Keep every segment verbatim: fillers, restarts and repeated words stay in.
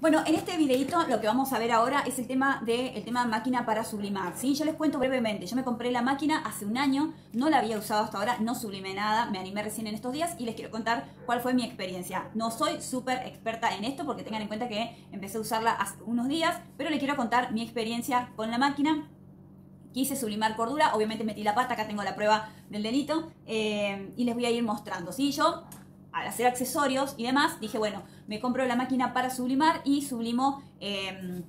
Bueno, en este videito lo que vamos a ver ahora es el tema de el tema máquina para sublimar, ¿sí? Yo les cuento brevemente, yo me compré la máquina hace un año, no la había usado hasta ahora, no sublimé nada, me animé recién en estos días y les quiero contar cuál fue mi experiencia. No soy súper experta en esto porque tengan en cuenta que empecé a usarla hace unos días, pero les quiero contar mi experiencia con la máquina. Quise sublimar cordura, obviamente metí la pata, acá tengo la prueba del delito, eh, y les voy a ir mostrando, ¿sí? Yo, al hacer accesorios y demás, dije, bueno, me compro la máquina para sublimar y sublimo eh,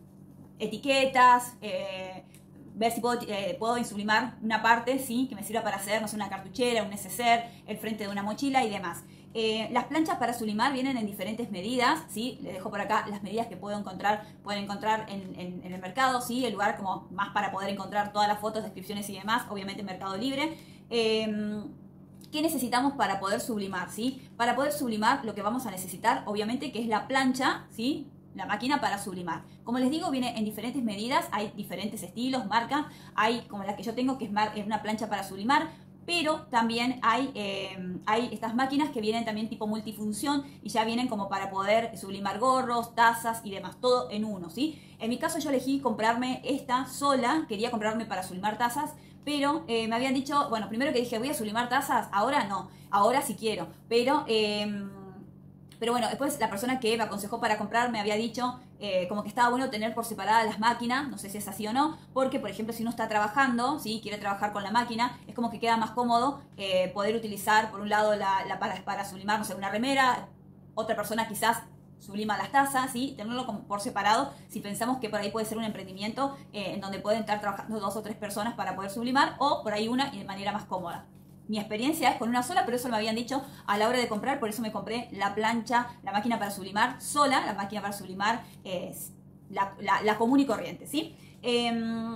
etiquetas, eh, ver si puedo, eh, puedo sublimar una parte, ¿sí? Que me sirva para hacer, no sé, una cartuchera, un neceser, el frente de una mochila y demás. Eh, las planchas para sublimar vienen en diferentes medidas, ¿sí? Les dejo por acá las medidas que puedo encontrar, pueden encontrar en, en, en el mercado, ¿sí? El lugar como más para poder encontrar todas las fotos, descripciones y demás, obviamente en Mercado Libre. Eh, ¿Qué necesitamos para poder sublimar, ¿sí? Para poder sublimar lo que vamos a necesitar, obviamente, que es la plancha, ¿sí? La máquina para sublimar. Como les digo, viene en diferentes medidas, hay diferentes estilos, marcas, hay como la que yo tengo, que es, es una plancha para sublimar, pero también hay, eh, hay estas máquinas que vienen también tipo multifunción y ya vienen como para poder sublimar gorros, tazas y demás, todo en uno, ¿sí? En mi caso yo elegí comprarme esta sola, quería comprarme para sublimar tazas, pero eh, me habían dicho, bueno, primero que dije, voy a sublimar tazas, ahora no, ahora sí quiero, pero... Eh, Pero bueno, después la persona que me aconsejó para comprar me había dicho eh, como que estaba bueno tener por separada las máquinas, no sé si es así o no, porque por ejemplo si uno está trabajando, ¿sí? Quiere trabajar con la máquina, es como que queda más cómodo eh, poder utilizar por un lado la, la para, para sublimar, no sé, una remera, otra persona quizás sublima las tazas, ¿sí? Tenerlo como por separado si pensamos que por ahí puede ser un emprendimiento eh, en donde pueden estar trabajando dos o tres personas para poder sublimar, o por ahí una y de manera más cómoda. Mi experiencia es con una sola, pero eso me habían dicho a la hora de comprar, por eso me compré la plancha, la máquina para sublimar sola, la máquina para sublimar es la, la, la común y corriente, ¿sí? Eh,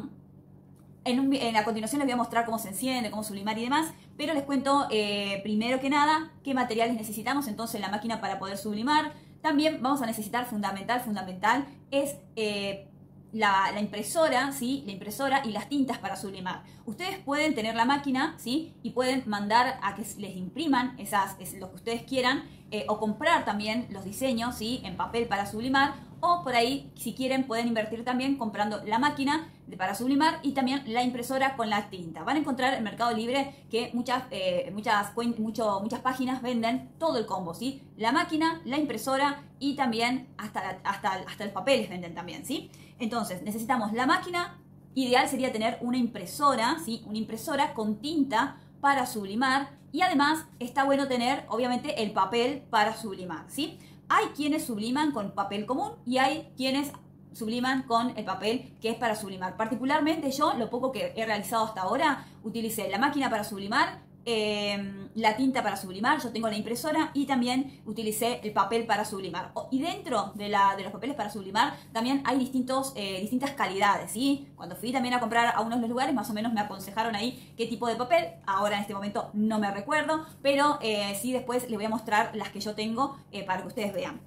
en, un, en a continuación les voy a mostrar cómo se enciende, cómo sublimar y demás, pero les cuento eh, primero que nada qué materiales necesitamos entonces la máquina para poder sublimar. También vamos a necesitar, fundamental, fundamental, es... Eh, La, la impresora, ¿sí? La impresora y las tintas para sublimar. Ustedes pueden tener la máquina, ¿sí? Y pueden mandar a que les impriman esas, es lo que ustedes quieran, eh, o comprar también los diseños, ¿sí? En papel para sublimar, o por ahí, si quieren, pueden invertir también comprando la máquina de, para sublimar y también la impresora con la tinta. Van a encontrar en Mercado Libre que muchas, eh, muchas, mucho, muchas páginas venden todo el combo, ¿sí? La máquina, la impresora y también hasta, la, hasta, hasta los papeles venden también, ¿sí? Entonces, necesitamos la máquina. Ideal sería tener una impresora, ¿sí? Una impresora con tinta para sublimar. Y además está bueno tener, obviamente, el papel para sublimar, ¿sí? Hay quienes subliman con papel común y hay quienes subliman con el papel que es para sublimar. Particularmente yo, lo poco que he realizado hasta ahora, utilicé la máquina para sublimar, Eh, la tinta para sublimar, yo tengo la impresora y también utilicé el papel para sublimar. Y dentro de, la, de los papeles para sublimar también hay distintos, eh, distintas calidades, ¿sí? Cuando fui también a comprar a unos de los lugares, más o menos me aconsejaron ahí qué tipo de papel. Ahora en este momento no me recuerdo, pero eh, sí después les voy a mostrar las que yo tengo eh, para que ustedes vean.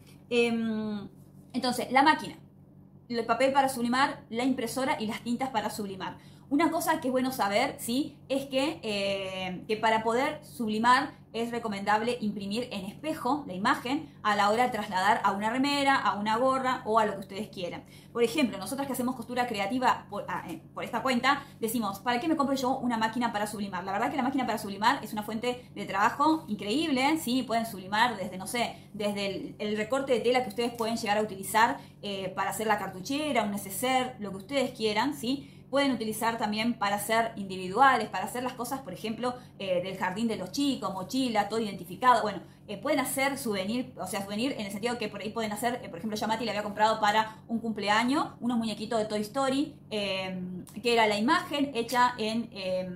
Eh, entonces, la máquina, el papel para sublimar, la impresora y las tintas para sublimar. Una cosa que es bueno saber, ¿sí? Es que, eh, que para poder sublimar es recomendable imprimir en espejo la imagen a la hora de trasladar a una remera, a una gorra o a lo que ustedes quieran. Por ejemplo, nosotras que hacemos costura creativa por, eh, por esta cuenta, decimos, ¿para qué me compro yo una máquina para sublimar? La verdad que la máquina para sublimar es una fuente de trabajo increíble, ¿sí? Pueden sublimar desde, no sé, desde el, el recorte de tela que ustedes pueden llegar a utilizar eh, para hacer la cartuchera, un neceser, lo que ustedes quieran, ¿sí? Pueden utilizar también para hacer individuales, para hacer las cosas, por ejemplo, eh, del jardín de los chicos, mochila, todo identificado. Bueno, eh, pueden hacer souvenir, o sea, souvenir en el sentido que por ahí pueden hacer, eh, por ejemplo, yo a Mati le había comprado para un cumpleaños unos muñequitos de Toy Story, eh, que era la imagen hecha en... Eh,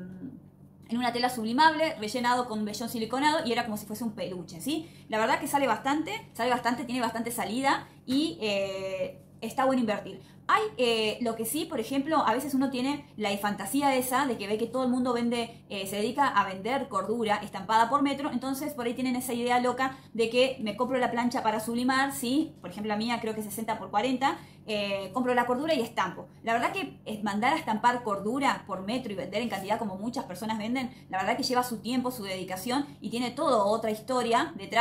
en una tela sublimable, rellenado con vellón siliconado y era como si fuese un peluche, ¿sí? La verdad que sale bastante, sale bastante, tiene bastante salida y eh, está bueno invertir. Hay eh, lo que sí, por ejemplo, a veces uno tiene la fantasía esa de que ve que todo el mundo vende, eh, se dedica a vender cordura estampada por metro, entonces por ahí tienen esa idea loca de que me compro la plancha para sublimar, ¿sí? Por ejemplo, la mía creo que es sesenta por cuarenta, eh, compro la cordura y estampo. La verdad que mandar a estampar cordura por metro y vender en cantidad como muchas personas venden, la verdad que lleva su tiempo, su dedicación y tiene toda otra historia detrás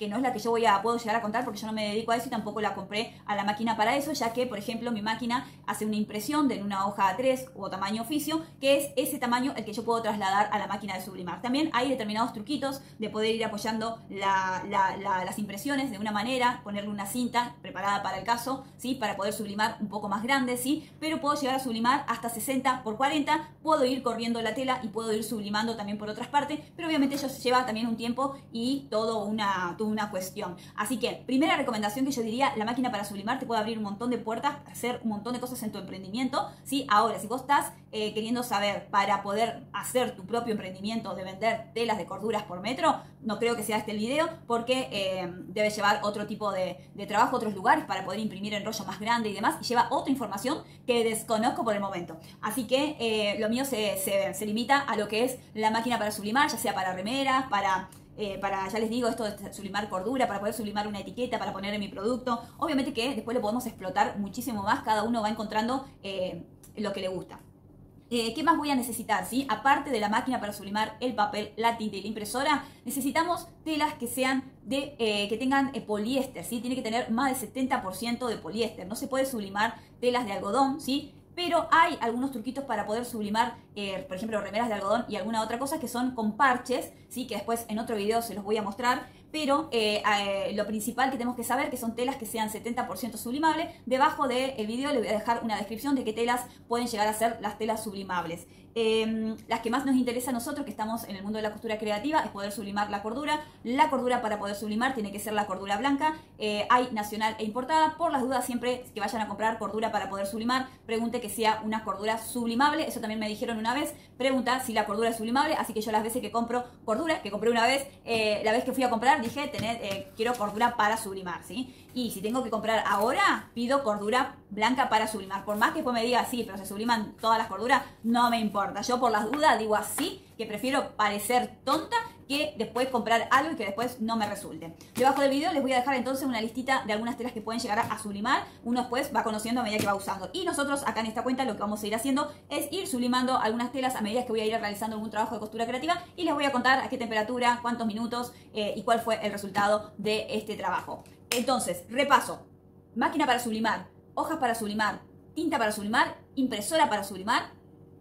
que no es la que yo voy a, puedo llegar a contar porque yo no me dedico a eso y tampoco la compré a la máquina para eso, ya que, por ejemplo, mi máquina hace una impresión de una hoja A tres o tamaño oficio, que es ese tamaño el que yo puedo trasladar a la máquina de sublimar. También hay determinados truquitos de poder ir apoyando la, la, la, las impresiones de una manera, ponerle una cinta preparada para el caso, ¿sí? Para poder sublimar un poco más grande, ¿sí? Pero puedo llegar a sublimar hasta sesenta por cuarenta, puedo ir corriendo la tela y puedo ir sublimando también por otras partes, pero obviamente eso lleva también un tiempo y todo una, toda una cuestión. Así que, primera recomendación que yo diría, la máquina para sublimar te puede abrir un montón de puertas, hacer un montón de cosas en tu emprendimiento, ¿sí? Ahora, si vos estás eh, queriendo saber para poder hacer tu propio emprendimiento de vender telas de corduras por metro, no creo que sea este el video, porque eh, debe llevar otro tipo de, de trabajo, otros lugares para poder imprimir en rollo más grande y demás, y lleva otra información que desconozco por el momento. Así que eh, lo mío se, se, se limita a lo que es la máquina para sublimar, ya sea para remeras, para... Eh, para, ya les digo, esto de sublimar cordura, para poder sublimar una etiqueta, para poner en mi producto. Obviamente que después lo podemos explotar muchísimo más, cada uno va encontrando eh, lo que le gusta. Eh, ¿Qué más voy a necesitar? ¿Sí? Aparte de la máquina para sublimar el papel, la tinta y la impresora, necesitamos telas que sean de, eh, que tengan eh, poliéster, ¿sí? Tiene que tener más del setenta por ciento de poliéster. No se puede sublimar telas de algodón, ¿sí? Pero hay algunos truquitos para poder sublimar, eh, por ejemplo, remeras de algodón y alguna otra cosa que son con parches, ¿sí? Que después en otro video se los voy a mostrar. Pero eh, eh, lo principal que tenemos que saber que son telas que sean setenta por ciento sublimables. Debajo del video les voy a dejar una descripción de qué telas pueden llegar a ser las telas sublimables. Eh, las que más nos interesa a nosotros, que estamos en el mundo de la costura creativa, es poder sublimar la cordura. La cordura para poder sublimar tiene que ser la cordura blanca. Eh, hay nacional e importada. Por las dudas, siempre que vayan a comprar cordura para poder sublimar, pregunte que sea una cordura sublimable. Eso también me dijeron una vez. Pregunta si la cordura es sublimable. Así que yo las veces que compro cordura, que compré una vez, eh, la vez que fui a comprar, dije, tener, eh, quiero cordura para sublimar, ¿sí? Y si tengo que comprar ahora, pido cordura blanca para sublimar. Por más que después me diga, sí, pero se subliman todas las corduras, no me importa. Yo por las dudas digo así, que prefiero parecer tonta que después comprar algo y que después no me resulte. Debajo del video les voy a dejar entonces una listita de algunas telas que pueden llegar a sublimar. Uno después va conociendo a medida que va usando. Y nosotros acá en esta cuenta lo que vamos a ir haciendo es ir sublimando algunas telas a medida que voy a ir realizando algún trabajo de costura creativa. Y les voy a contar a qué temperatura, cuántos minutos eh, y cuál fue el resultado de este trabajo. Entonces, repaso. Máquina para sublimar, hojas para sublimar, tinta para sublimar, impresora para sublimar,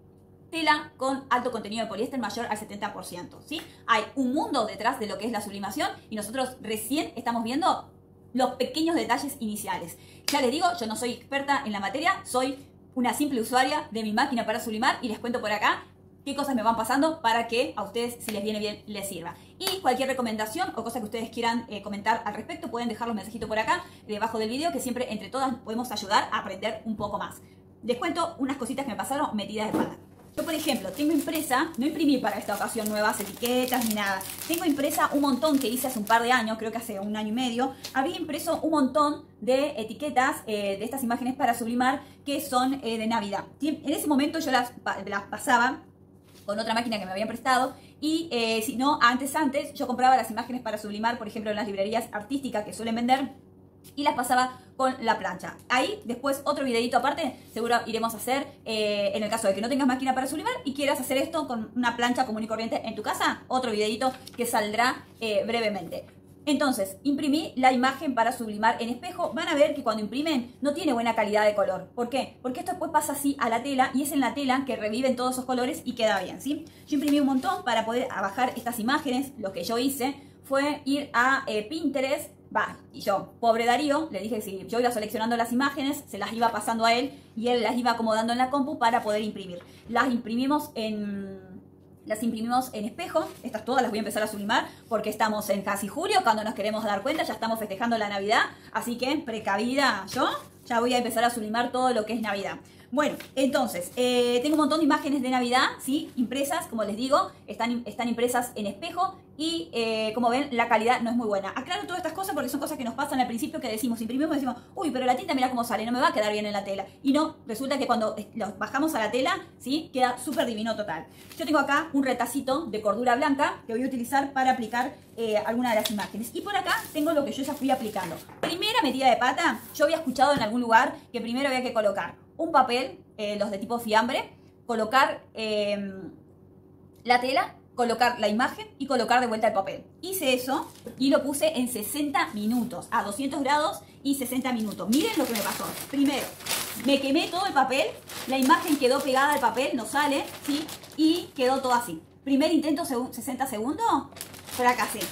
tela con alto contenido de poliéster mayor al setenta por ciento, ¿sí? Hay un mundo detrás de lo que es la sublimación y nosotros recién estamos viendo los pequeños detalles iniciales. Ya les digo, yo no soy experta en la materia, soy una simple usuaria de mi máquina para sublimar y les cuento por acá qué cosas me van pasando para que a ustedes, si les viene bien, les sirva. Y cualquier recomendación o cosa que ustedes quieran eh, comentar al respecto, pueden dejar los mensajitos por acá, debajo del video, que siempre entre todas podemos ayudar a aprender un poco más. Les cuento unas cositas que me pasaron metidas de pata. Yo, por ejemplo, tengo impresa, no imprimí para esta ocasión nuevas etiquetas ni nada. Tengo impresa un montón que hice hace un par de años, creo que hace un año y medio. Había impreso un montón de etiquetas eh, de estas imágenes para sublimar que son eh, de Navidad. En ese momento yo las, las pasaba con otra máquina que me habían prestado y eh, si no, antes, antes yo compraba las imágenes para sublimar, por ejemplo, en las librerías artísticas que suelen vender y las pasaba con la plancha. Ahí después otro videito aparte seguro iremos a hacer eh, en el caso de que no tengas máquina para sublimar y quieras hacer esto con una plancha común y corriente en tu casa, otro videito que saldrá eh, brevemente. Entonces, imprimí la imagen para sublimar en espejo. Van a ver que cuando imprimen no tiene buena calidad de color. ¿Por qué? Porque esto después pasa así a la tela y es en la tela que reviven todos esos colores y queda bien, ¿sí? Yo imprimí un montón para poder bajar estas imágenes. Lo que yo hice fue ir a eh, Pinterest. Va, y yo, pobre Darío, le dije que si yo iba seleccionando las imágenes, se las iba pasando a él y él las iba acomodando en la compu para poder imprimir. Las imprimimos en... Las imprimimos en espejo, estas todas las voy a empezar a sublimar porque estamos en casi julio, cuando nos queremos dar cuenta ya estamos festejando la Navidad, así que precavida yo, ya voy a empezar a sublimar todo lo que es Navidad. Bueno, entonces, eh, tengo un montón de imágenes de Navidad, ¿sí? Impresas, como les digo, están, están impresas en espejo y, eh, como ven, la calidad no es muy buena. Aclaro todas estas cosas porque son cosas que nos pasan al principio que decimos, imprimimos y decimos, uy, pero la tinta mira cómo sale, no me va a quedar bien en la tela. Y no, resulta que cuando los bajamos a la tela, ¿sí? Queda súper divino total. Yo tengo acá un retacito de cordura blanca que voy a utilizar para aplicar eh, alguna de las imágenes. Y por acá tengo lo que yo ya fui aplicando. Primera metida de pata, yo había escuchado en algún lugar que primero había que colocar un papel, eh, los de tipo fiambre, colocar eh, la tela, colocar la imagen y colocar de vuelta el papel. Hice eso y lo puse en sesenta minutos, a doscientos grados y sesenta minutos. Miren lo que me pasó. Primero, me quemé todo el papel, la imagen quedó pegada al papel, no sale, ¿sí? Y quedó todo así. Primer intento, sesenta segundos, fracasé.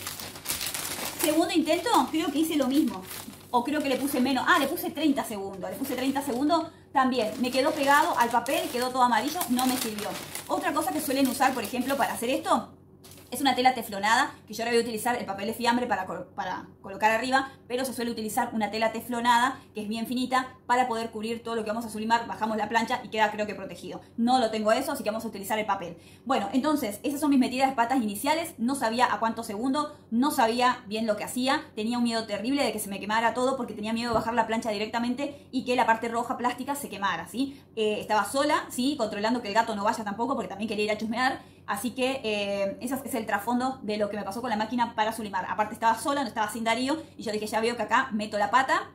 Segundo intento, creo que hice lo mismo. O creo que le puse menos. Ah, le puse treinta segundos. Le puse treinta segundos. También me quedó pegado al papel, quedó todo amarillo, no me sirvió. Otra cosa que suelen usar, por ejemplo, para hacer esto, es una tela teflonada, que yo ahora voy a utilizar el papel de fiambre para, para colocar arriba, pero se suele utilizar una tela teflonada, que es bien finita, para poder cubrir todo lo que vamos a sublimar. Bajamos la plancha y queda, creo que, protegido. No lo tengo eso, así que vamos a utilizar el papel. Bueno, entonces, esas son mis metidas de patas iniciales. No sabía a cuántos segundos, no sabía bien lo que hacía. Tenía un miedo terrible de que se me quemara todo, porque tenía miedo de bajar la plancha directamente y que la parte roja plástica se quemara, ¿sí? Eh, estaba sola, ¿sí? Controlando que el gato no vaya tampoco, porque también quería ir a chusmear. Así que eh, ese es el trasfondo de lo que me pasó con la máquina para sublimar. Aparte estaba sola, no estaba sin Darío, y yo dije, ya veo que acá meto la pata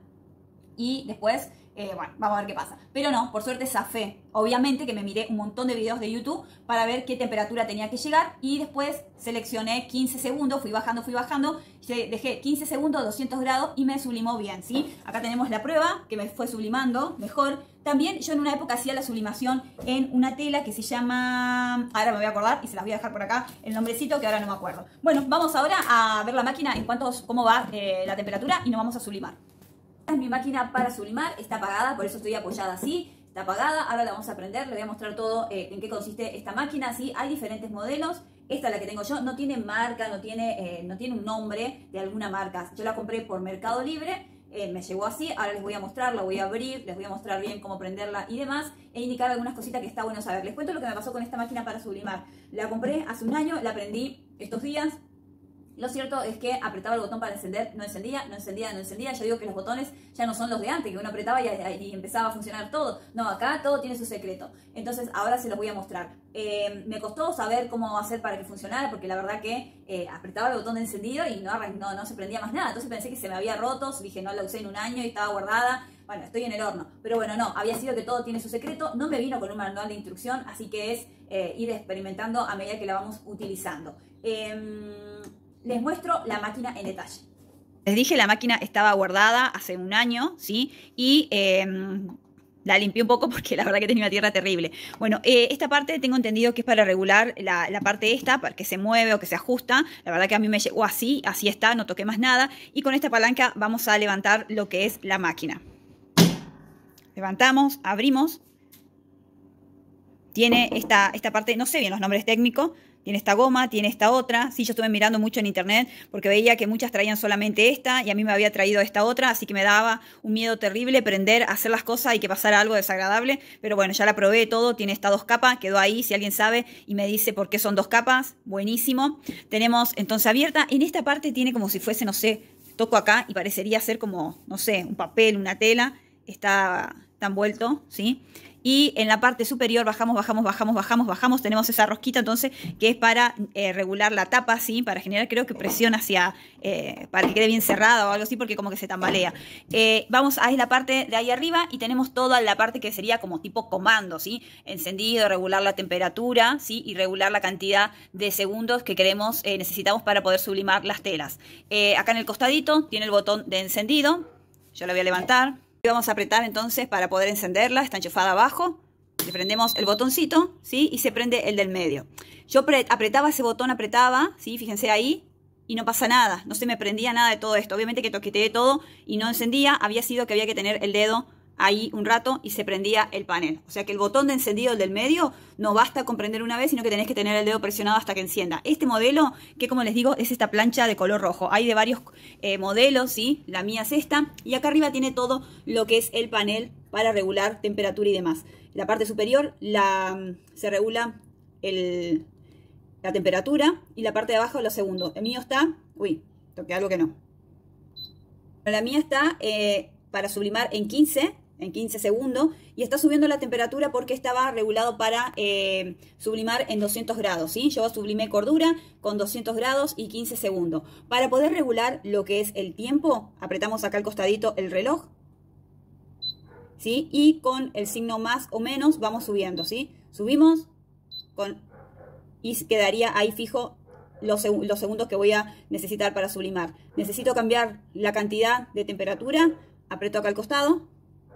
y después, eh, bueno, vamos a ver qué pasa. Pero no, por suerte zafé. Obviamente que me miré un montón de videos de YouTube para ver qué temperatura tenía que llegar y después seleccioné quince segundos, fui bajando, fui bajando, dejé quince segundos, doscientos grados y me sublimó bien, ¿sí? Acá tenemos la prueba que me fue sublimando mejor. También yo en una época hacía la sublimación en una tela que se llama... Ahora me voy a acordar y se las voy a dejar por acá el nombrecito que ahora no me acuerdo. Bueno, vamos ahora a ver la máquina en cuanto cómo va eh, la temperatura y nos vamos a sublimar. Mi máquina para sublimar está apagada, por eso estoy apoyada así. Está apagada, ahora la vamos a prender, le voy a mostrar todo eh, en qué consiste esta máquina. ¿Sí? Hay diferentes modelos. Esta, la que tengo yo, no tiene marca, no tiene, eh, no tiene un nombre de alguna marca. Yo la compré por Mercado Libre. Eh, me llegó así, ahora les voy a mostrar, la voy a abrir, les voy a mostrar bien cómo prenderla y demás, e indicar algunas cositas que está bueno saber. Les cuento lo que me pasó con esta máquina para sublimar. La compré hace un año, la aprendí estos días. Lo cierto es que apretaba el botón para encender, no encendía, no encendía, no encendía. Yo digo que los botones ya no son los de antes, que uno apretaba y, y empezaba a funcionar todo. No, acá todo tiene su secreto. Entonces ahora se los voy a mostrar. Eh, me costó saber cómo hacer para que funcionara, porque la verdad que eh, apretaba el botón de encendido y no, no, no se prendía más nada. Entonces pensé que se me había roto, dije no la usé en un año y estaba guardada. Bueno, estoy en el horno. Pero bueno, no, había sido que todo tiene su secreto. No me vino con un manual de instrucción, así que es eh, ir experimentando a medida que la vamos utilizando. Eh, Les muestro la máquina en detalle. Les dije, la máquina estaba guardada hace un año, ¿sí? Y eh, la limpié un poco porque la verdad que tenía una tierra terrible. Bueno, eh, esta parte tengo entendido que es para regular la, la parte esta, para que se mueve o que se ajusta. La verdad que a mí me llegó así, así está, no toqué más nada. Y con esta palanca vamos a levantar lo que es la máquina. Levantamos, abrimos. Tiene esta, esta parte, no sé bien los nombres técnicos. Tiene esta goma, tiene esta otra. Sí, yo estuve mirando mucho en internet porque veía que muchas traían solamente esta y a mí me había traído esta otra, así que me daba un miedo terrible prender, hacer las cosas y que pasara algo desagradable. Pero bueno, ya la probé todo, tiene estas dos capas, quedó ahí. Si alguien sabe y me dice por qué son dos capas, buenísimo. Tenemos entonces abierta. En esta parte tiene como si fuese, no sé, toco acá y parecería ser como, no sé, un papel, una tela. Está, está envuelto, ¿sí? Y en la parte superior bajamos, bajamos, bajamos, bajamos, bajamos. Tenemos esa rosquita entonces que es para eh, regular la tapa, ¿sí? Para generar, creo que presión hacia, eh, para que quede bien cerrada o algo así, porque como que se tambalea. Eh, vamos a la parte de ahí arriba y tenemos toda la parte que sería como tipo comando, ¿sí? Encendido, regular la temperatura, ¿sí? Y regular la cantidad de segundos que queremos, eh, necesitamos para poder sublimar las telas. Eh, acá en el costadito tiene el botón de encendido. Yo lo voy a levantar. Vamos a apretar entonces para poder encenderla, está enchufada abajo, le prendemos el botoncito, ¿sí? Y se prende el del medio. Yo apretaba ese botón, apretaba, ¿sí? Fíjense ahí, y no pasa nada, no se me prendía nada de todo esto. Obviamente que toqueteé todo y no encendía, había sido que había que tener el dedo ahí un rato y se prendía el panel. O sea que el botón de encendido, el del medio, no basta con prender una vez, sino que tenés que tener el dedo presionado hasta que encienda. Este modelo, que como les digo, es esta plancha de color rojo. Hay de varios eh, modelos, ¿sí? La mía es esta. Y acá arriba tiene todo lo que es el panel para regular temperatura y demás. La parte superior la, se regula el, la temperatura y la parte de abajo lo segundo. El mío está... Uy, toqué algo que no. La mía está eh, para sublimar en quince... en quince segundos y está subiendo la temperatura porque estaba regulado para eh, sublimar en doscientos grados, ¿sí? Yo sublimé cordura con doscientos grados y quince segundos. Para poder regular lo que es el tiempo, apretamos acá al costadito el reloj, ¿sí? Y con el signo más o menos vamos subiendo, ¿sí? Subimos con y quedaría ahí fijo los, los segundos que voy a necesitar para sublimar. Necesito cambiar la cantidad de temperatura, aprieto acá al costado.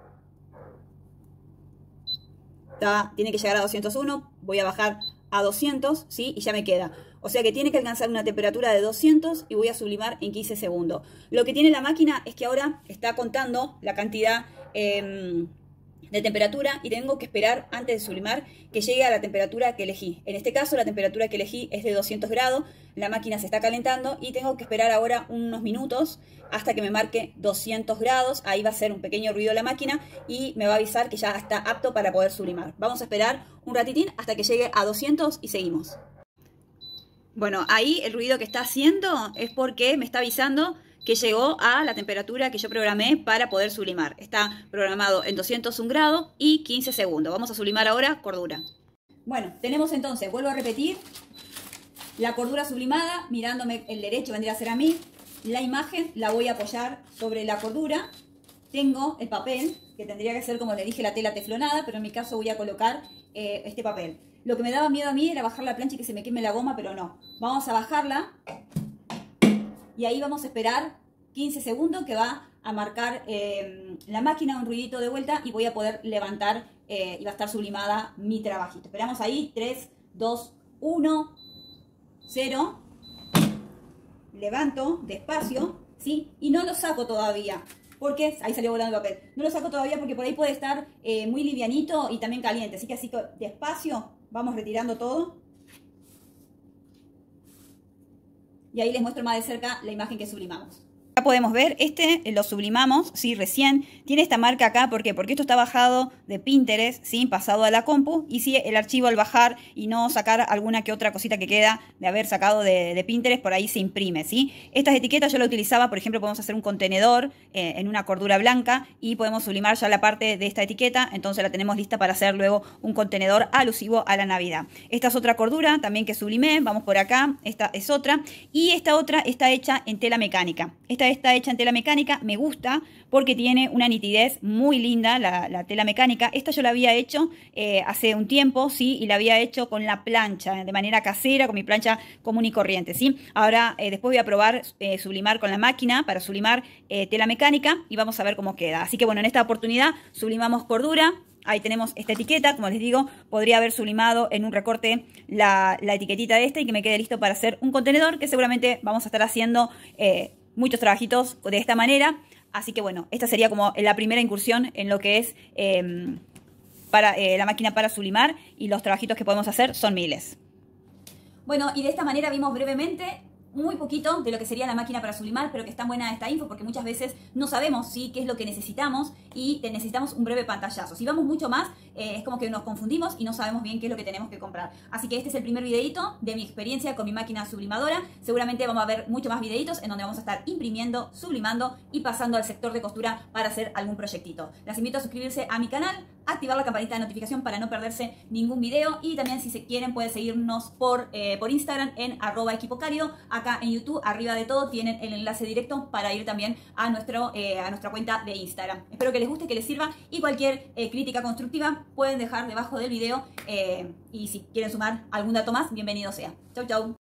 Está, tiene que llegar a doscientos uno, voy a bajar a doscientos, ¿sí? Y ya me queda. O sea que tiene que alcanzar una temperatura de doscientos y voy a sublimar en quince segundos. Lo que tiene la máquina es que ahora está contando la cantidad eh, de temperatura y tengo que esperar antes de sublimar que llegue a la temperatura que elegí. En este caso la temperatura que elegí es de doscientos grados, la máquina se está calentando y tengo que esperar ahora unos minutos hasta que me marque doscientos grados. Ahí va a hacer un pequeño ruido la máquina y me va a avisar que ya está apto para poder sublimar. Vamos a esperar un ratitín hasta que llegue a doscientos y seguimos. Bueno, ahí el ruido que está haciendo es porque me está avisando que llegó a la temperatura que yo programé para poder sublimar. Está programado en doscientos un grados y quince segundos. Vamos a sublimar ahora cordura. Bueno, tenemos entonces, vuelvo a repetir, la cordura sublimada, mirándome el derecho vendría a ser a mí. La imagen la voy a apoyar sobre la cordura. Tengo el papel, que tendría que ser como le dije la tela teflonada, pero en mi caso voy a colocar eh, este papel. Lo que me daba miedo a mí era bajar la plancha y que se me queme la goma, pero no. Vamos a bajarla y ahí vamos a esperar quince segundos que va a marcar eh, la máquina un ruidito de vuelta y voy a poder levantar eh, y va a estar sublimada mi trabajito. Esperamos ahí, tres, dos, uno, cero. Levanto despacio, ¿sí? Y no lo saco todavía. Porque ahí salió volando el papel. No lo saco todavía porque por ahí puede estar eh, muy livianito y también caliente. Así que así despacio vamos retirando todo. Y ahí les muestro más de cerca la imagen que sublimamos. Acá podemos ver, este lo sublimamos, sí, recién. Tiene esta marca acá, ¿por qué? Porque esto está bajado de Pinterest, sí, pasado a la compu. Y si el archivo al bajar y no sacar alguna que otra cosita que queda de haber sacado de, de Pinterest, por ahí se imprime, ¿sí? Estas etiquetas yo las utilizaba, por ejemplo, podemos hacer un contenedor eh, en una cordura blanca y podemos sublimar ya la parte de esta etiqueta. Entonces la tenemos lista para hacer luego un contenedor alusivo a la Navidad. Esta es otra cordura también que sublimé, vamos por acá, esta es otra. Y esta otra está hecha en tela mecánica. Esta está hecha en tela mecánica, me gusta porque tiene una nitidez muy linda la, la tela mecánica. Esta yo la había hecho eh, hace un tiempo, ¿sí? Y la había hecho con la plancha, de manera casera, con mi plancha común y corriente, ¿sí? Ahora eh, después voy a probar eh, sublimar con la máquina para sublimar eh, tela mecánica y vamos a ver cómo queda. Así que bueno, en esta oportunidad sublimamos cordura. Ahí tenemos esta etiqueta, como les digo, podría haber sublimado en un recorte la, la etiquetita de esta y que me quede listo para hacer un contenedor que seguramente vamos a estar haciendo eh, muchos trabajitos de esta manera. Así que bueno, esta sería como la primera incursión en lo que es eh, para, eh, la máquina para sublimar, y los trabajitos que podemos hacer son miles. Bueno, y de esta manera vimos brevemente muy poquito de lo que sería la máquina para sublimar, pero que está buena esta info porque muchas veces no sabemos, ¿sí?, qué es lo que necesitamos y necesitamos un breve pantallazo. Si vamos mucho más, eh, es como que nos confundimos y no sabemos bien qué es lo que tenemos que comprar. Así que este es el primer videito de mi experiencia con mi máquina sublimadora. Seguramente vamos a ver muchos más videitos en donde vamos a estar imprimiendo, sublimando y pasando al sector de costura para hacer algún proyectito. Las invito a suscribirse a mi canal, activar la campanita de notificación para no perderse ningún video, y también si se quieren pueden seguirnos por, eh, por Instagram en arroba equipocálido. Acá en YouTube, arriba de todo, tienen el enlace directo para ir también a, nuestro, eh, a nuestra cuenta de Instagram. Espero que les guste, que les sirva, y cualquier eh, crítica constructiva pueden dejar debajo del video, eh, y si quieren sumar algún dato más, bienvenido sea. Chau, chau.